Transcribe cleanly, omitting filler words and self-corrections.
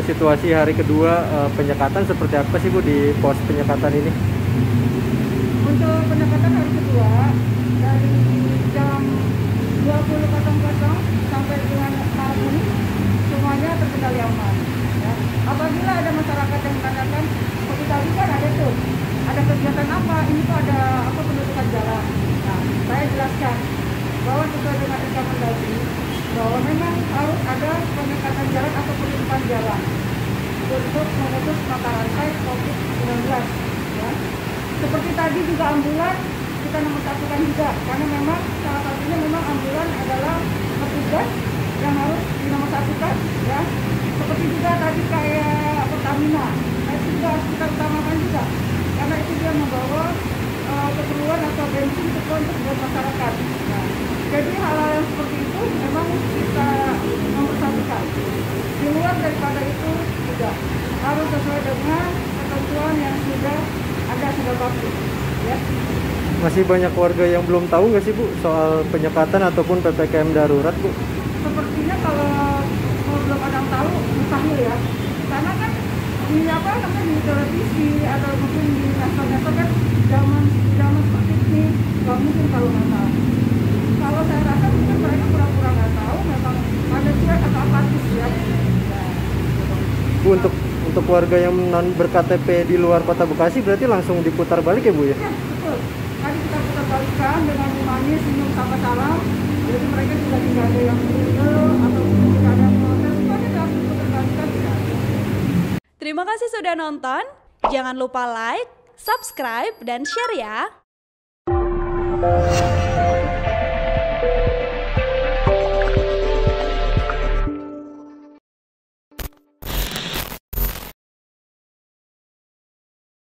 situasi hari kedua penyekatan seperti apa sih Bu di pos penyekatan ini? Untuk penyekatan hari kedua dari jam 20.00 sampai dengan malam ini semuanya terkendali aman. Ya. Apabila ada masyarakat yang mengatakan, seperti tadi kan ada kegiatan apa? Ini tuh ada apa penutupan jalan. Nah, saya jelaskan bahwa sesuai dengan rekomendasi bahwa memang harus ada penyekatan jalan atau penutupan jalan untuk memutus mata rantai COVID-19. Ya. Seperti tadi juga ambulan kita nomor satukan juga, karena memang salah satunya memang ambulan adalah petugas yang harus dinomor satukan, ya. Seperti juga tadi kayak Pertamina, itu juga harus kita utamakan juga, karena itu dia membawa keperluan atau bensin untuk buat masyarakat. Nah, jadi hal-hal yang seperti itu memang kita nomor satukan. Di luar daripada itu tidak harus sesuai dengan ketentuan yang sudah bagus, ya. Masih banyak warga yang belum tahu nggak sih Bu soal penyekatan ataupun PPKM darurat Bu? Sepertinya kalau belum ada yang tahu mustahil ya, karena kan di di televisi atau mungkin di nasional kan zaman seperti ini nggak mungkin kalau nggak tahu. Kalau saya rasa mungkin mereka pura-pura nggak tahu, memang ada cuek atau apatis ya. Bu, untuk warga yang non berKTP di luar Kota Bekasi berarti langsung diputar balik ya Bu ya? Ya betul. Tadi kita putar balikan dengan manis, senyum, sapa salam. Jadi mereka juga tidak ada yang atau tidak ada yang protes. Pokoknya langsung putar balikan tidak ada. Terima kasih sudah nonton. Jangan lupa like, subscribe, dan share ya.